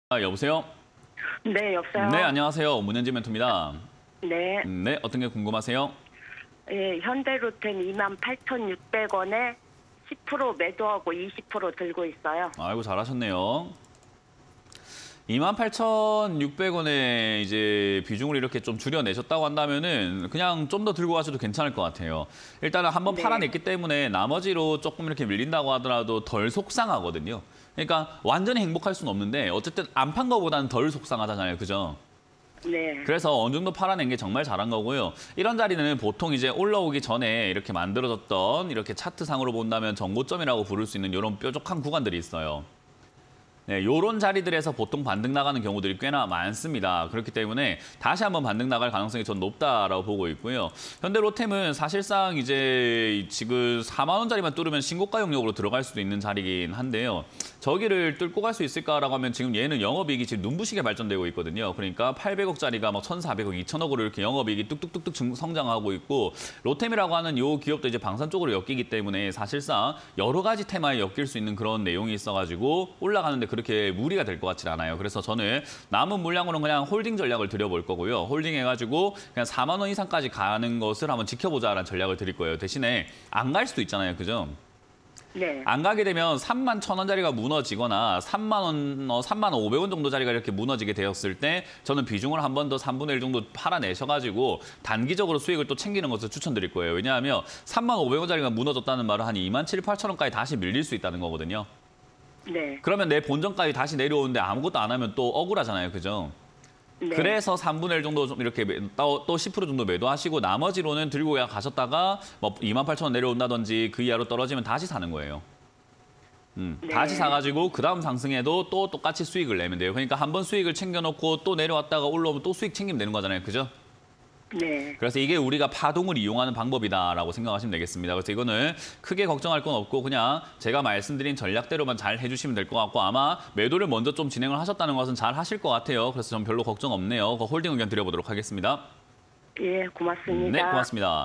여보세요? 네, 여보세요? 네, 안녕하세요. 문현지 멘토입니다. 네. 네, 어떤 게 궁금하세요? 예, 현대로템 28,600원에 10% 매도하고 20% 들고 있어요. 아이고, 잘하셨네요. 28,600원에 이제 비중을 이렇게 좀 줄여내셨다고 한다면은 그냥 좀 더 들고 가셔도 괜찮을 것 같아요. 일단은 한번 네. 팔아냈기 때문에 나머지로 조금 이렇게 밀린다고 하더라도 덜 속상하거든요. 그러니까 완전히 행복할 수는 없는데 어쨌든 안 판 거보다는 덜 속상하잖아요. 그죠? 네. 그래서 어느 정도 팔아낸 게 정말 잘한 거고요. 이런 자리는 보통 이제 올라오기 전에 이렇게 만들어졌던 이렇게 차트상으로 본다면 정고점이라고 부를 수 있는 이런 뾰족한 구간들이 있어요. 네, 요런 자리들에서 보통 반등 나가는 경우들이 꽤나 많습니다. 그렇기 때문에 다시 한번 반등 나갈 가능성이 전 높다라고 보고 있고요. 현대로템은 사실상 이제 지금 4만 원짜리만 뚫으면 신고가 영역으로 들어갈 수도 있는 자리긴 한데요. 저기를 뚫고 갈 수 있을까라고 하면 지금 얘는 영업이익이 지금 눈부시게 발전되고 있거든요. 그러니까 800억짜리가 막 1,400억, 2,000억으로 이렇게 영업이익이 뚝뚝뚝뚝 성장하고 있고 로템이라고 하는 요 기업도 이제 방산 쪽으로 엮이기 때문에 사실상 여러 가지 테마에 엮일 수 있는 그런 내용이 있어가지고 올라가는데 그렇게 무리가 될 것 같진 않아요. 그래서 저는 남은 물량으로는 그냥 홀딩 전략을 드려볼 거고요. 홀딩 해가지고 그냥 4만 원 이상까지 가는 것을 한번 지켜보자라는 전략을 드릴 거예요. 대신에 안 갈 수도 있잖아요. 그죠? 네. 안 가게 되면 3만 1,000원짜리가 무너지거나 3만 원, 3만 500원 정도 짜리가 이렇게 무너지게 되었을 때 저는 비중을 한 번 더 3분의 1 정도 팔아내셔가지고 단기적으로 수익을 또 챙기는 것을 추천드릴 거예요. 왜냐하면 3만 500원짜리가 무너졌다는 말은 한 2만 7, 8천원까지 다시 밀릴 수 있다는 거거든요. 네. 그러면 내 본전까지 다시 내려오는데 아무것도 안 하면 또 억울하잖아요. 그죠? 네. 그래서 3분의 1 정도 좀 이렇게 또 10% 정도 매도하시고 나머지로는 들고 가셨다가 뭐 28,000원 내려온다든지 그 이하로 떨어지면 다시 사는 거예요. 네. 다시 사가지고 그 다음 상승에도 또 똑같이 수익을 내면 돼요. 그러니까 한 번 수익을 챙겨놓고 또 내려왔다가 올라오면 또 수익 챙기면 되는 거잖아요. 그죠? 네. 그래서 이게 우리가 파동을 이용하는 방법이다라고 생각하시면 되겠습니다. 그래서 이거는 크게 걱정할 건 없고 그냥 제가 말씀드린 전략대로만 잘 해주시면 될 것 같고 아마 매도를 먼저 좀 진행을 하셨다는 것은 잘 하실 것 같아요. 그래서 전 별로 걱정 없네요. 홀딩 의견 드려보도록 하겠습니다. 예, 고맙습니다. 네, 고맙습니다.